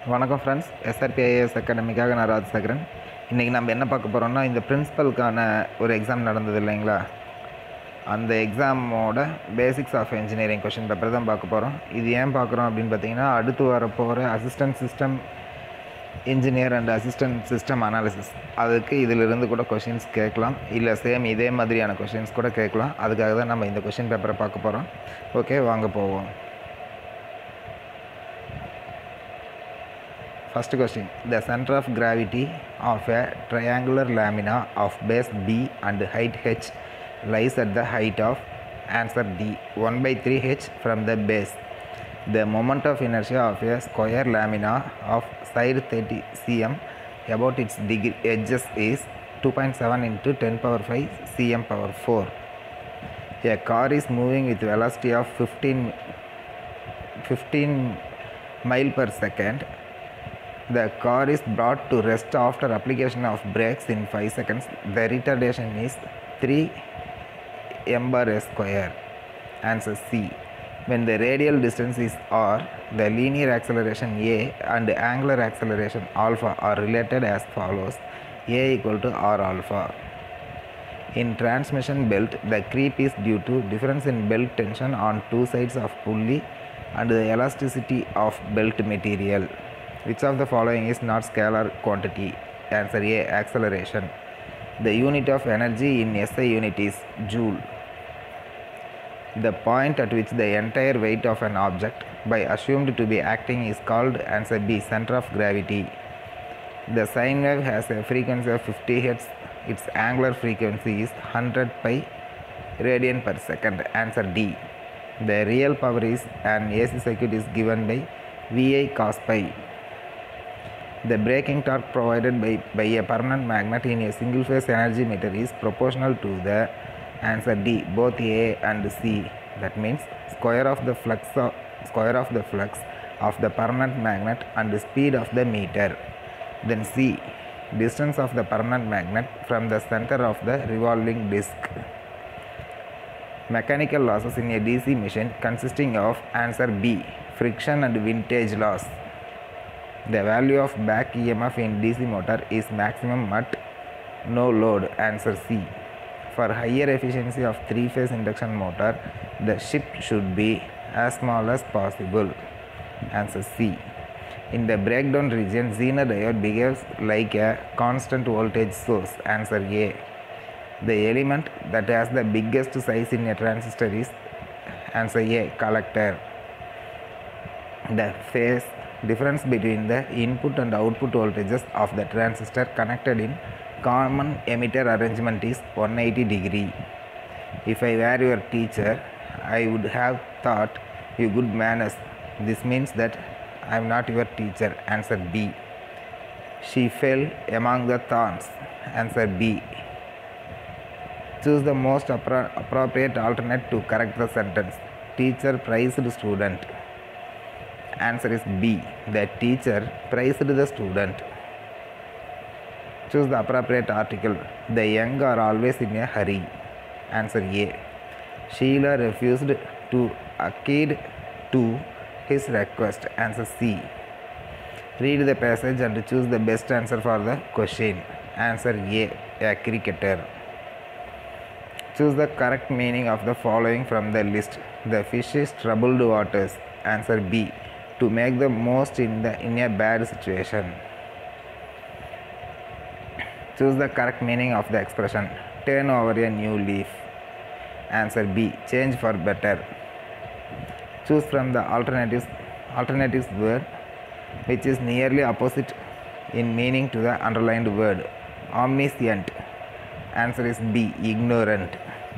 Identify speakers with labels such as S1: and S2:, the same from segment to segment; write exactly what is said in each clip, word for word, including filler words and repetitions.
S1: வணக்கம் friends, SRPIS அகாடமிக்காக நான் ராஜசேகரன். இன்றைக்கி நம்ம என்ன பார்க்க போகிறோம்னா, இந்த பிரின்சிபலுக்கான ஒரு எக்ஸாம் நடந்தது இல்லைங்களா, அந்த எக்ஸாமோட basics of engineering question paper தான் பார்க்க போகிறோம். இது ஏன் பார்க்குறோம் அப்படின்னு பார்த்தீங்கன்னா, அடுத்து வரப்போகிற assistant system engineer and assistant system analysis அதுக்கு இதிலிருந்து கூட கொஷின்ஸ் கேட்கலாம், இல்லை சேம் இதே மாதிரியான கொஷின்ஸ் கூட கேட்கலாம். அதுக்காக தான் நம்ம இந்த கொஷின் பேப்பரை பார்க்க போகிறோம். ஓகே, வாங்க போவோம். First question. The center of gravity of a triangular lamina of base B and height h lies at the height of, answer D, one by three h from the base. The moment of inertia of a square lamina of side thirty centimeters about its degree edges is two point seven into ten power five cm power four. A car is moving with velocity of fifteen, fifteen mile per second. The car is brought to rest after application of brakes in five seconds. The retardation is three m bar s square. Answer C. When the radial distance is r, the linear acceleration a and angular acceleration alpha are related as follows: a equal to r alpha. In transmission belt, the creep is due to difference in belt tension on two sides of pulley and the elasticity of belt material. Which of the following is not scalar quantity? Answer A, acceleration. The unit of energy in S I unit is joule. The point at which the entire weight of an object by assumed to be acting is called, answer B, center of gravity. The sine wave has a frequency of fifty hertz. Its angular frequency is one hundred pi radian per second. Answer D. The real power is an A C circuit is given by V I cos pi. The braking torque provided by, by a permanent magnet in a single phase energy meter is proportional to the, answer D, both A and C. That means square of the flux of, square of the flux of the permanent magnet and the speed of the meter. Then C, distance of the permanent magnet from the center of the revolving disc. Mechanical losses in a D C machine consisting of, answer B, friction and windage loss. The value of back E M F in D C motor is maximum at no load. Answer C. For higher efficiency of three-phase induction motor, the shift should be as small as possible. Answer C. In the breakdown region, Zener diode behaves like a constant voltage source. Answer A. The element that has the biggest size in a transistor is, answer A, collector. The phase difference between the input and output voltages of the transistor connected in common emitter arrangement is one hundred eighty degree. If I were your teacher, I would have thought you good manners. This means that I am not your teacher. Answer B. She fell among the thorns. Answer B. Choose the most appro appropriate alternate to correct the sentence. Teacher praised student. Answer is B. The teacher praised the student. Choose the appropriate article. The young are always in a hurry. Answer A. Sheila refused to accede to his request. Answer C. Read the passage and choose the best answer for the question. Answer A. A cricketer. Choose the correct meaning of the following from the list. The fish is troubled waters. Answer B. To make the most in the in a bad situation. Choose the correct meaning of the expression turn over a new leaf. Answer B. Change for better. Choose from the alternatives alternatives word which is nearly opposite in meaning to the underlined word. Omniscient. Answer is B. Ignorant.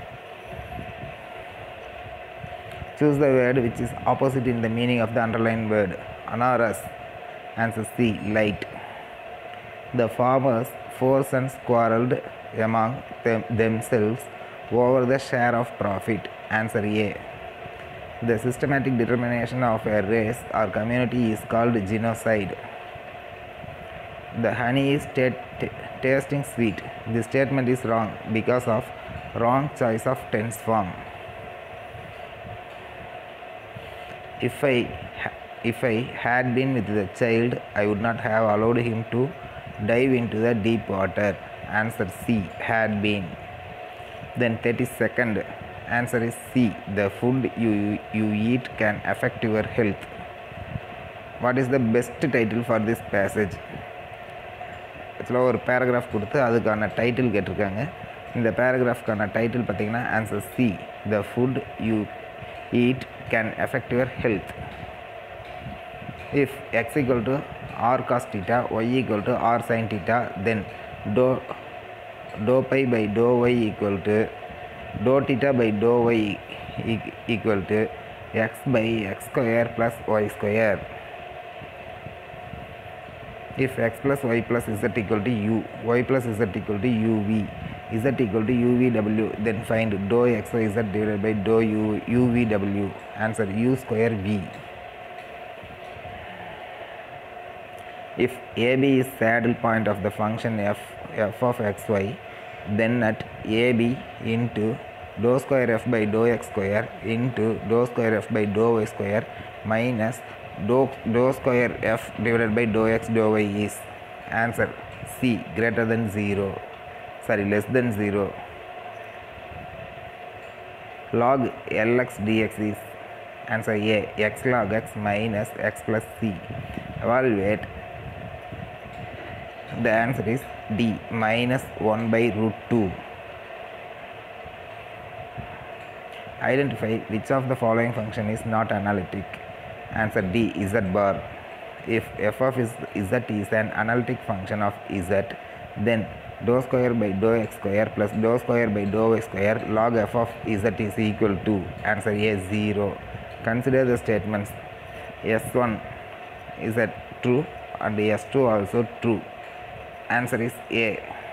S1: Choose the word which is opposite in the meaning of the underlined word. Anaras. Answer C. Light. The farmers' four sons quarrelled among them themselves over the share of profit. Answer A. The systematic determination of a race or community is called genocide. The honey is tasting sweet. This statement is wrong because of wrong choice of tense form. If I if I had been with the child, I would not have allowed him to dive into the deep water. Answer C, had been. Then thirty-second answer is C, the food you, you eat can affect your health. What is the best title for this passage? ஆக்சுவலாக ஒரு paragraph கொடுத்து அதுக்கான title கேட்டிருக்காங்க. இந்த பேராகிராஃப்கான title பார்த்தீங்கன்னா answer C, the food you eat can effect your health. If x equal to r cos theta, y equal to r sine theta, then dow dow by by dow y equal to dow theta by dow y equal to x by x square plus y square. If x plus y plus z equal to u, y plus z equal to uv, z equal to uvw, then find dou xyz divided by dou u, uvw. Answer u square v. If ab is saddle point of the function f, f of xy, then at ab into dou square f by dou x square into dou square f by dou y square minus dou, dou square f divided by dou x dou y is answer C, greater than zero, sorry less than zero. Log lx dx is answer A, x log x minus x plus c. Evaluate. The answer is D, minus one by root two. Identify which of the following function is not analytic. Answer D, z bar. If f of z is an analytic function of z, then dou square by dou x square plus dou square by dou y square log f of z is equal to answer A, zero. Consider the statements s one is that true and s two also true. Answer is A.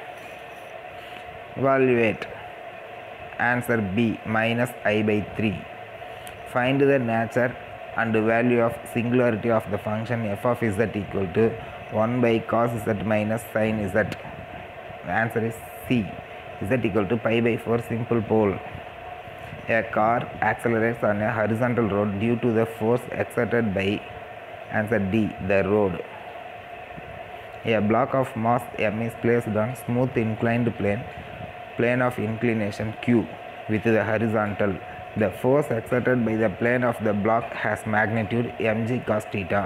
S1: Evaluate. Answer B, minus I by three. Find the nature and value of singularity of the function f of z equal to one by cos z minus sin z. The answer is C, z equal to pi by four, simple pole. A car accelerates on a horizontal road due to the force exerted by answer D, the road. A block of mass m is placed on smooth inclined plane plane of inclination q with the horizontal. The force exerted by the plane of the block has magnitude mg cos theta.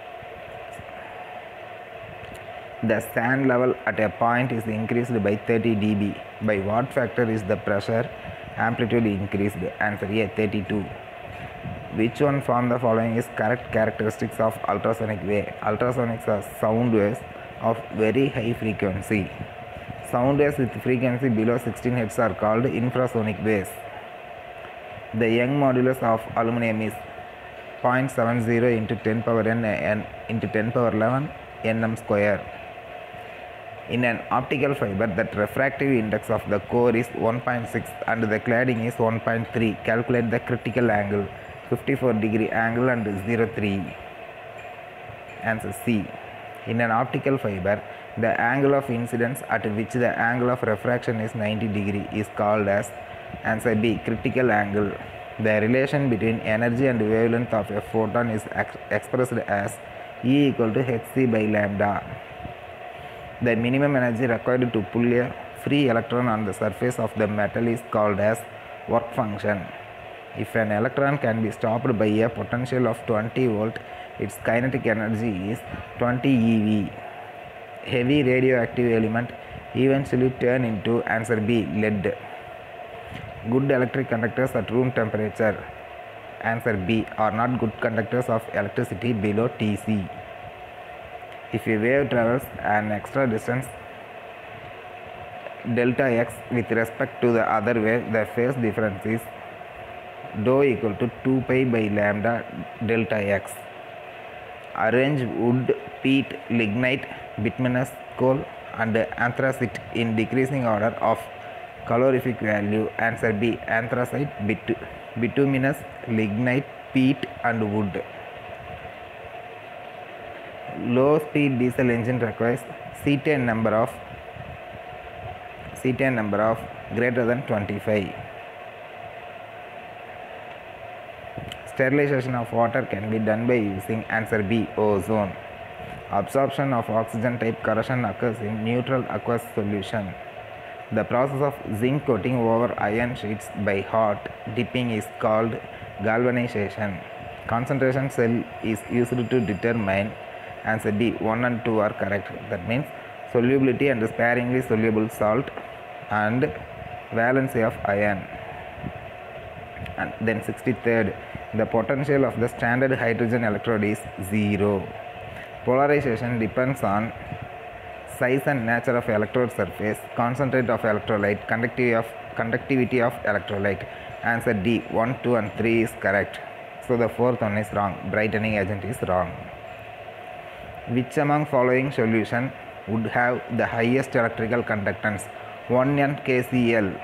S1: The sand level at a point is increased by thirty decibels. By what factor is the pressure amplitude increased? Answer A, thirty-two. Which one from the following is correct characteristics of ultrasonic wave? Ultrasonics are sound waves of very high frequency. Sound waves with frequency below sixteen hertz are called infrasonic waves. The Young modulus of aluminum is zero point seven zero into ten power n, n into ten power eleven nm square. In an optical fiber, that refractive index of the core is one point six and the cladding is one point three. Calculate the critical angle, fifty-four degree angle and zero point three. Answer C. In an optical fiber, the angle of incidence at which the angle of refraction is ninety degree is called as answer B, critical angle. The relation between energy and wavelength of a photon is ex- expressed as E equal to hc by lambda. The minimum energy required to pull a free electron on the surface of the metal is called as work function. If an electron can be stopped by a potential of twenty volt, its kinetic energy is twenty E V. Heavy radioactive element eventually turn into answer B, lead. Good electric conductors at room temperature, answer B, are not good conductors of electricity below T C. If a wave travels an extra distance delta x with respect to the other wave, the phase difference is dou equal to two pi by lambda delta x. Arrange wood, peat, lignite, bituminous coal and anthracite in decreasing order of calorific value. Answer B, anthracite, bit- bituminous, lignite, peat and wood. Low speed diesel engine requires cetane number of cetane number of greater than twenty-five. Sterilization of water can be done by using answer B, ozone. Absorption of oxygen type corrosion occurs in neutral aqueous solution. The process of zinc coating over iron sheets by hot dipping is called galvanization. Concentration cell is used to determine answer D, one and two are correct. That means solubility and sparingly soluble salt and valency of iron. And then sixty-third, the potential of the standard hydrogen electrode is zero. Polarization depends on size and nature of electrode surface, concentrate of electrolyte, conductivity of conductivity of electrolyte. Answer D, one, two and three is correct. So the fourth one is wrong. Brightening agent is wrong. Which among following solution would have the highest electrical conductance? one N K C L.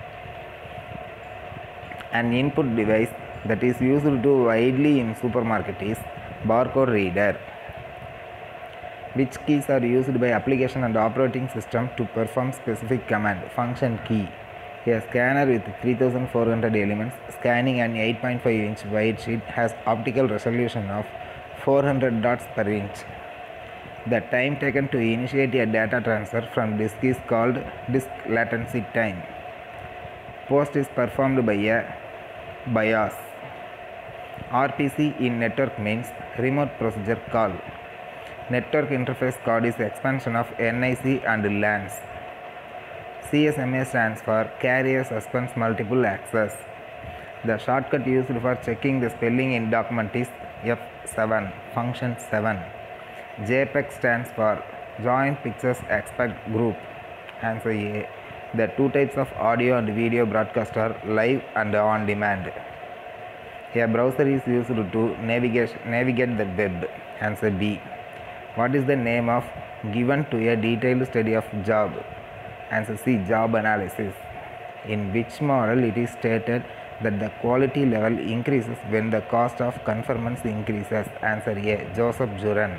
S1: An input device that is used to widely in supermarket is barcode reader. Which keys are used by application and operating system to perform specific command? Function key. A scanner with three thousand four hundred elements scanning an eight point five inch wide sheet has optical resolution of four hundred dots per inch. The time taken to initiate a data transfer from disk is called disk latency time. Post is performed by a BIOS. R P C in network means remote procedure call. Network interface card is expansion of N I C and LANs. C S M A stands for Carrier Suspense Multiple Access. The shortcut used for checking the spelling in document is F seven, function seven. JPEG stands for Joint Pictures Expect Group. Answer A. The two types of audio and video broadcast are live and on demand. A browser is used to navigate, navigate the web. Answer B. What is the name of given to a detailed study of job? Answer C, job analysis. In which model it is stated that the quality level increases when the cost of conformance increases? Answer A, Joseph Juran.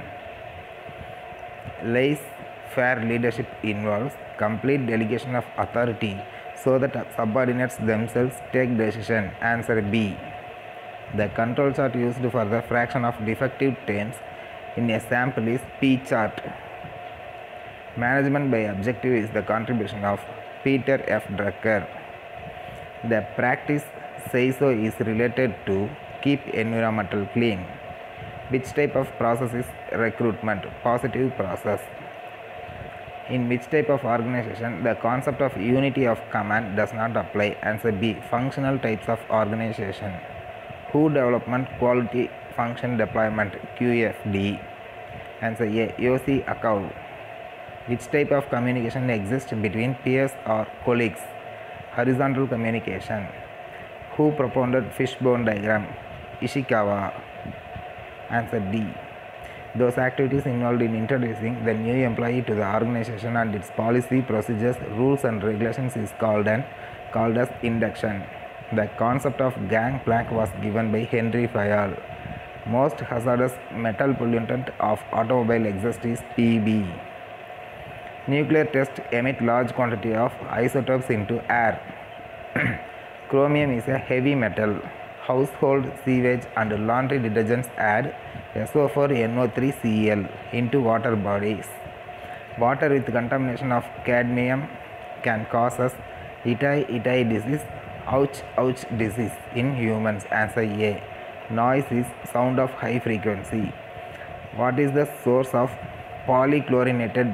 S1: Laissez-faire leadership involves complete delegation of authority so that subordinates themselves take decision. Answer B. The control chart used for the fraction of defective terms in a sample is P chart. Management by objective is the contribution of Peter F. Drucker. The practice say so is related to keep environmental clean. Which type of process is recruitment? Positive process. In which type of organization the concept of unity of command does not apply? Answer B, functional types of organization. Who development quality function deployment? Q F D. Answer A, Yoshi Akau. Which type of communication exists between peers or colleagues? Horizontal communication. Who propounded fishbone diagram? Ishikawa. Answer D. Those activities involved in introducing the new employee to the organization and its policy, procedures, rules and regulations is called and called as induction. The concept of gangplank was given by Henry Fayol. Most hazardous metal pollutant of automobile exhaust is P B. Nuclear tests emit large quantity of isotopes into air. Chromium is a heavy metal. Household sewage and laundry detergents add S O four N O three C l into water bodies. Water with contamination of cadmium can cause us itai-itai disease, ouch ouch disease in humans. Answer A. Noise is sound of high frequency. What is the source of polychlorinated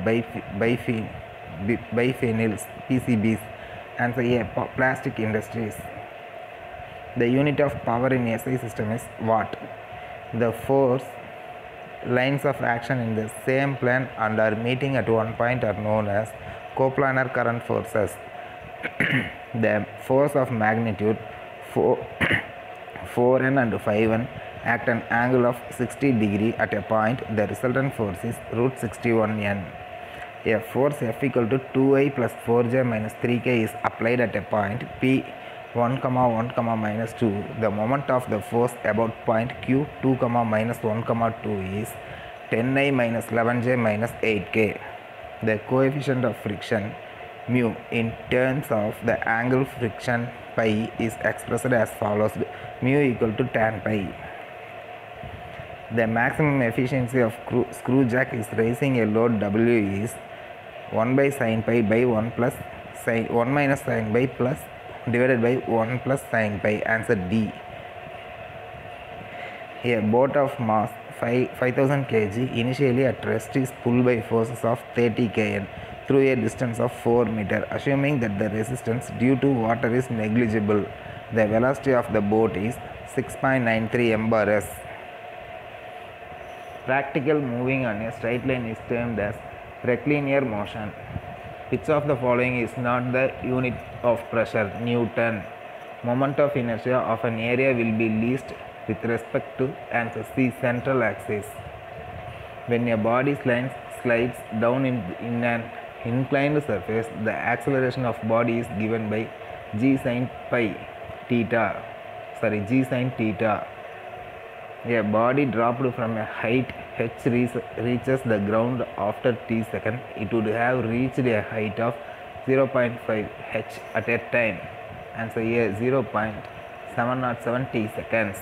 S1: biphenyls, P C Bs? Answer A. Plastic industries. The unit of power in S I system is watt. The force lines of action in the same plane and are meeting at one point are known as coplanar current forces. The force of magnitude four, four n and five n act an angle of sixty degree at a point. The resultant force is root sixty-one n. A force F equal to two i plus four j minus three k is applied at a point P one comma one comma minus two. The moment of the force about point Q two comma minus one comma two is ten i minus eleven j minus eight k. The coefficient of friction Mu in terms of the angle friction pi is expressed as follows: mu equal to tan pi. The maximum efficiency of screw jack is raising a load W is one by sin pi by one plus sin one minus sin pi plus divided by one plus sin pi. Answer D. A boat of mass five thousand kilograms initially at rest is pulled by forces of thirty kilonewtons through a distance of four meters. Assuming that the resistance due to water is negligible, the velocity of the boat is six point nine three m bar s. Practical moving on a straight line is termed as rectilinear motion. Which of the following is not the unit of pressure? Newton. Moment of inertia of an area will be least with respect to answer C, central axis. When a body slides, slides down in, in an inclined surface, the acceleration of body is given by g sin pi theta. Sorry, g sin theta. A body dropped from a height h reaches the ground after t seconds. It would have reached a height of zero point five h at a time. Answer A, zero point seven zero seven t seconds.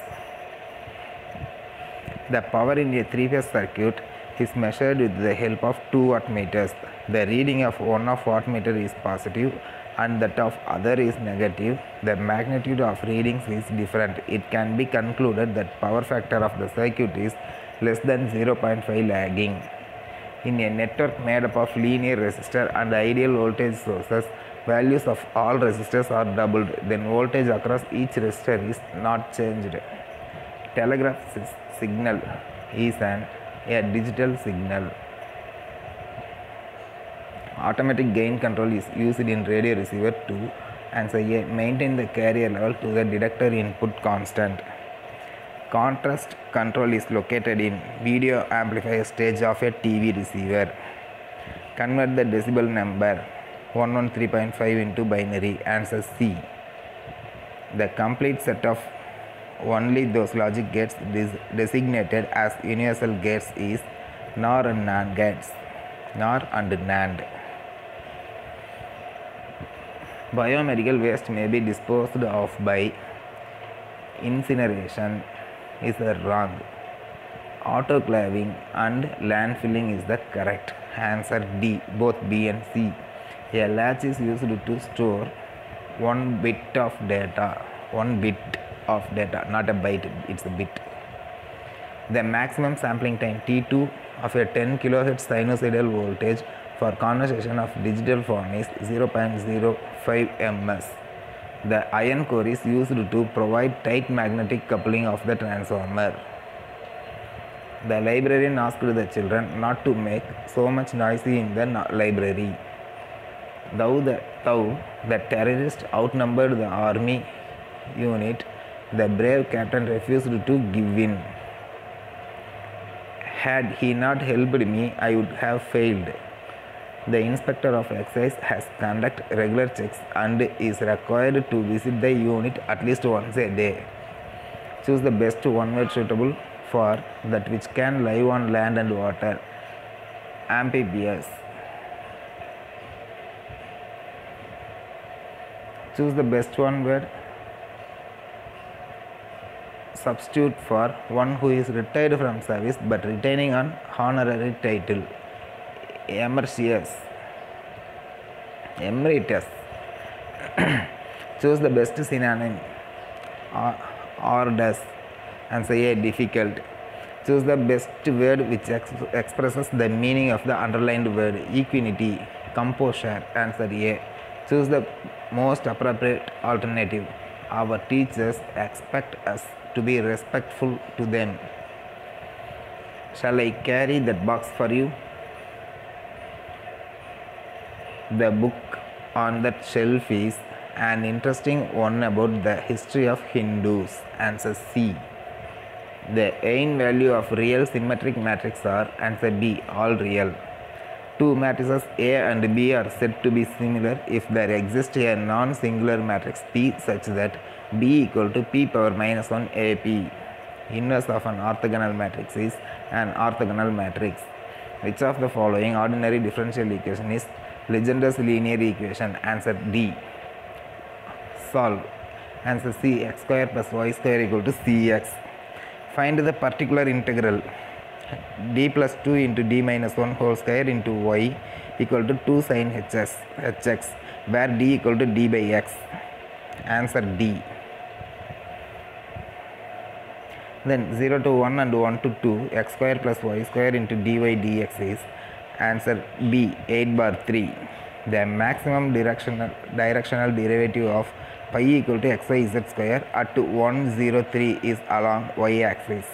S1: The power in a three-phase circuit is measured with the help of two wattmeters. The reading of one of wattmeter is positive and that of other is negative. The magnitude of readings is different. It can be concluded that power factor of the circuit is less than zero point five lagging. In a network made up of linear resistor and ideal voltage sources, values of all resistors are doubled. Then voltage across each resistor is not changed. Telegraph signal is an a digital signal. Automatic gain control is used in radio receiver to answer A, maintain the carrier level to the detector input constant. Contrast control is located in video amplifier stage of a T V receiver. Convert the decibel number one hundred thirteen point five into binary. Answer C. The complete set of only those logic gates designated as universal gates is NOR and NAND gates. NOR and NAND. Biomedical waste may be disposed of by incineration is wrong. Autoclaving and landfilling is the correct. Answer D, both B and C. A latch is used to store one bit of data. One bit of data, not a byte, it's a bit. The maximum sampling time T two of a ten kilohertz sinusoidal voltage for conversation of digital form is zero point zero five meters. The iron core is used to provide tight magnetic coupling of the transformer. The librarian asked the children not to make so much noise in the library. Though the, though the terrorists outnumbered the army unit, the brave captain refused to give in. Had he not helped me, I would have failed. The inspector of excise has conduct regular checks and is required to visit the unit at least once a day. Choose the best one word suitable for that which can live on land and water. Amphibious. Choose the best one word substitute for one who is retired from service but retaining an honorary title. Emeritus. Emeritus. Choose the best synonym. Orders. Answer A, difficult. Choose the best word which ex expresses the meaning of the underlined word. Equanimity. Composure. Answer A. Choose the most appropriate alternative. Our teachers expect us to be respectful to them. Shall I carry that box for you? The book on that shelf is an interesting one about the history of Hindus. Answer C. The eigenvalue of real symmetric matrix are answer B, all real. Two matrices A and B are said to be similar if there exists a non-singular matrix P such that B equal to P power minus one A P. Inverse of an orthogonal matrix is an orthogonal matrix. Which of the following ordinary differential equation is Legendre's linear equation. Answer D. Solve. Answer C. X square plus y square equal to cx. Find the particular integral. D plus two into d minus one whole square into y equal to two sin hx, hx where d equal to d by x. Answer D. Then zero to one and one to two, x square plus y square into dy dx is answer B, eight bar three. The maximum directional directional derivative of pi equal to xyz square at one zero three is along y axis.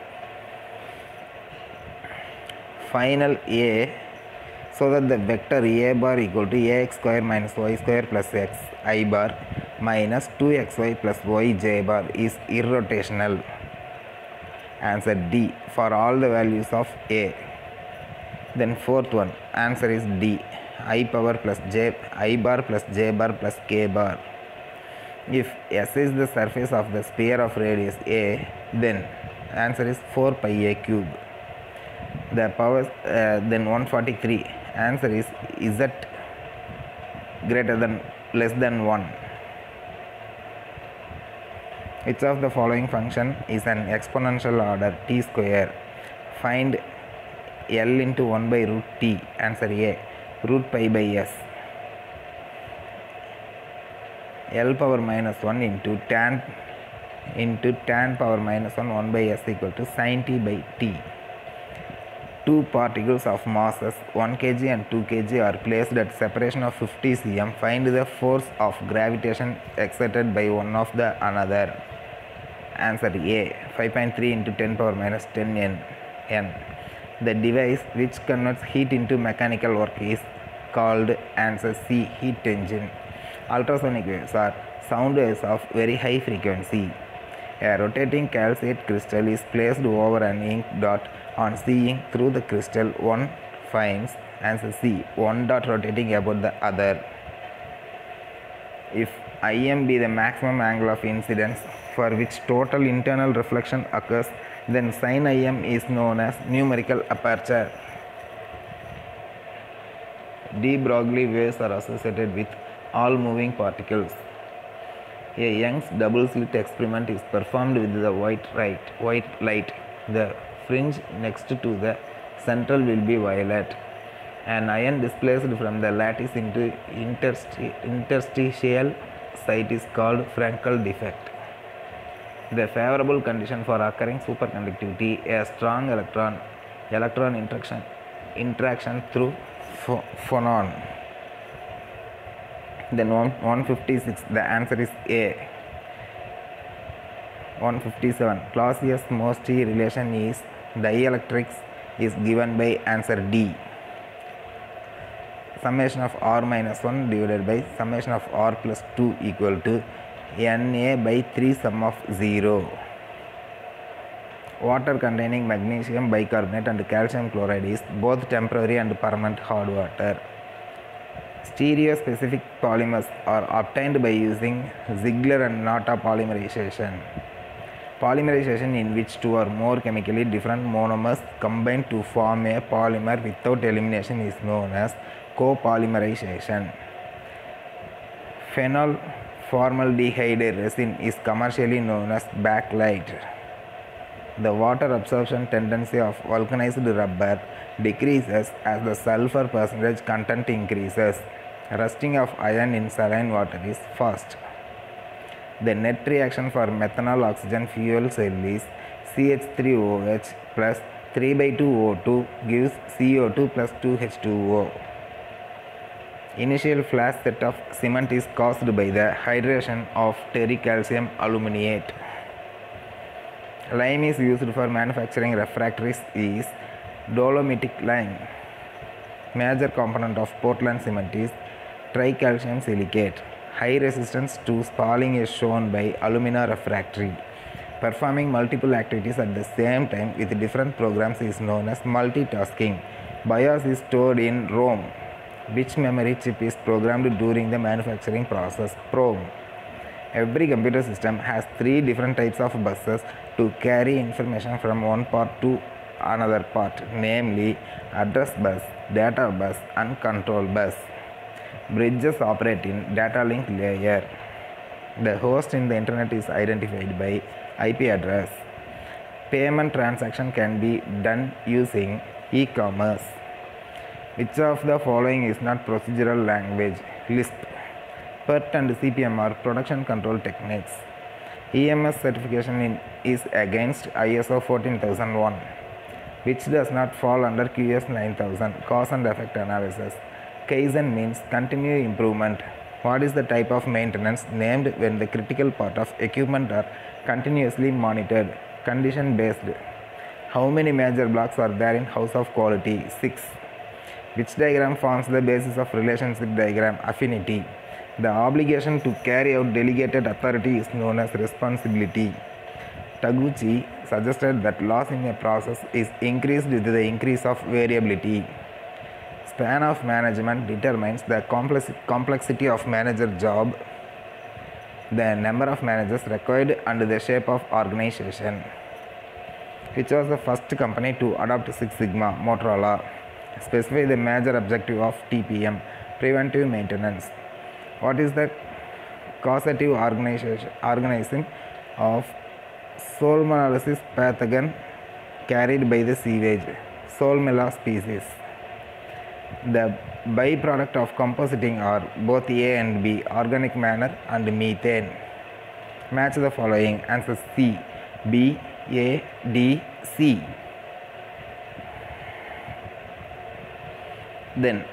S1: Final A, so that the vector A bar equal to ax square minus y square plus x I bar minus two x y plus yj bar is irrotational. Answer D for all the values of A. Then fourth one, answer is D, I power plus j, I bar plus j bar plus k bar. If S is the surface of the sphere of radius A, then answer is four pi a cube. The power uh, then one forty-three, answer is Z greater than less than one. Which of the following function is an exponential order t square? Find L into one by root t. Answer A, root pi by s. L power minus one into tan into tan power minus one, one by s equal to sin t by t. Two particles of masses one kilogram and two kilograms are placed at separation of fifty centimeters. Find the force of gravitation exerted by one of the another. Answer A, five point three into ten power minus ten n. n. The device which converts heat into mechanical work is called, answer C, heat engine. Ultrasonic waves are sound waves of very high frequency. A rotating calcite crystal is placed over an ink dot. On seeing through the crystal, one finds, answer C, one dot rotating about the other. If I M be the maximum angle of incidence for which total internal reflection occurs, then sin I M is known as numerical aperture. De Broglie waves are associated with all moving particles. A Young's double slit experiment is performed with the white light. White light. The fringe next to the central will be violet. An ion displaced from the lattice into intersti interstitial site is called Frankel defect. The favorable condition for occurring superconductivity, a strong electron electron interaction interaction through ph phonon. Then one fifty-six, the answer is A. one fifty-seven, Clausius-Morse relation is dielectrics is given by, answer D, summation of r minus one divided by summation of r plus two equal to Na by three sum of zero. Water containing magnesium bicarbonate and calcium chloride is both temporary and permanent hard water. Stereospecific polymers are obtained by using Ziegler and Natta polymerization. Polymerization in which two or more chemically different monomers combine to form a polymer without elimination is known as copolymerization. Phenol formaldehyde resin is commercially known as bakelite. The water absorption tendency of vulcanized rubber decreases as the sulfur percentage content increases. Rusting of iron in saline water is fast. The net reaction for methanol oxygen fuel cell is C H three O H plus three by two O two gives C O two plus two H two O. Initial flash set of cement is caused by the hydration of tericalcium aluminate. Lime is used for manufacturing refractories is dolomitic lime. Major component of Portland cement is tricalcium silicate. High resistance to spalling is shown by alumina refractory. Performing multiple activities at the same time with different programs is known as multitasking. BIOS is stored in ROM. Which memory chip is programmed during the manufacturing process? PROM. Every computer system has three different types of buses to carry information from one part to another part, namely address bus, data bus, and control bus. Bridges operate in data link layer. The host in the internet is identified by I P address. Payment transaction can be done using e-commerce. Which of the following is not procedural language? Lisp. P E R T and C P M are production control techniques. E M S certification in, is against I S O fourteen thousand one. Which does not fall under Q S nine thousand, cause and effect analysis. Kaizen means continuous improvement. What is the type of maintenance named when the critical part of equipment are continuously monitored? Condition based. How many major blocks are there in house of quality? six. Which diagram forms the basis of relationship diagram? Affinity. The obligation to carry out delegated authority is known as responsibility. Taguchi suggested that loss in a process is increased with the increase of variability. Span of management determines the complex, complexity of manager job, the number of managers required, and the shape of organization. Which was the first company to adopt Six Sigma? Motorola. Specify the major objective of T P M, preventive maintenance. What is the causative organization, organism of Salmonellosis pathogen carried by the sewage? Salmonella species. The byproduct of compositing are both A and B, organic matter and methane. Match the following. Answer C, B, A, D, C. Then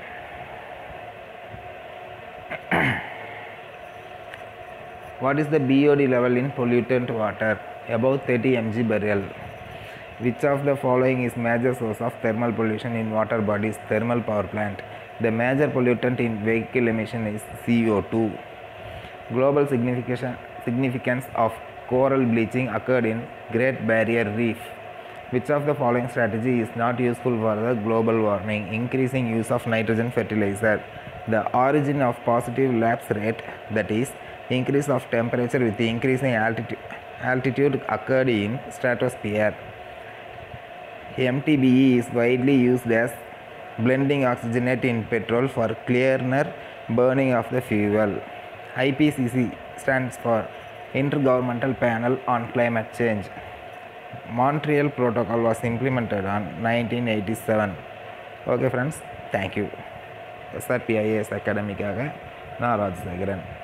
S1: what is the B O D level in pollutant water? Above thirty milligrams per barrel. Which of the following is major source of thermal pollution in water bodies? Thermal power plant. The major pollutant in vehicle emission is C O two. Global significance of coral bleaching occurred in Great Barrier Reef. Which of the following strategy is not useful for the global warming? Increasing use of nitrogen fertilizer. The origin of positive lapse rate, that is, increase of temperature with increasing altitude, altitude occurred in stratosphere. M T B E is widely used as blending oxygenate in petrol for cleaner burning of the fuel. I P C C stands for Intergovernmental Panel on Climate Change. Montreal Protocol was implemented on nineteen eighty-seven. Okay friends, thank you. S R P I A S Academy-kaga நான் ராஜசேகரன்.